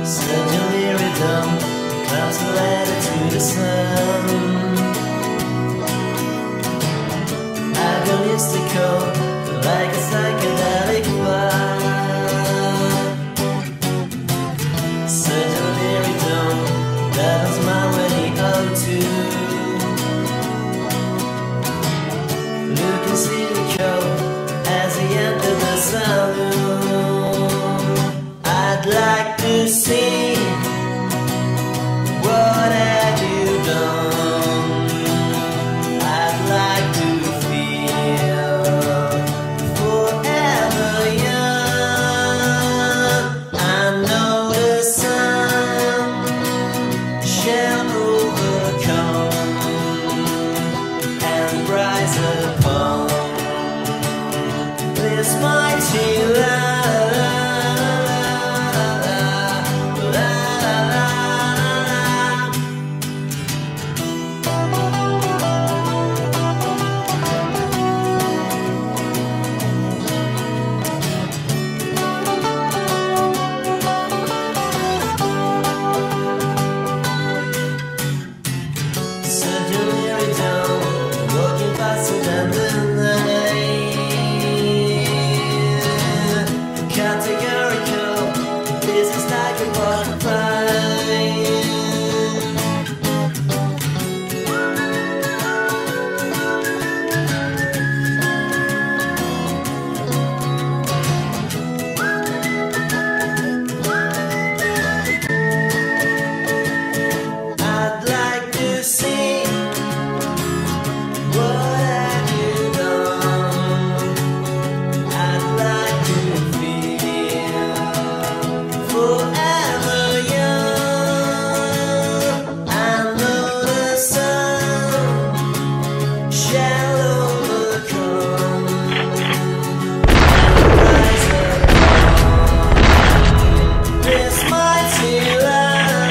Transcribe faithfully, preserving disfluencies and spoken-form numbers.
Suddenly rhythm becomes a letter to the sun. Agonistical, like a psychedelic vibe. Suddenly rhythm battles my way out to. Looking cynical as he entered the saloon. I'd like to see, what have you done? I'd like to feel forever young. I know the sun shall overcome and rise upon this mighty land. Categorical, this is like a butterfly. I'd like to see, what have you done? I'd like to forever young. I know the sun shall overcome and rise upon this mighty land.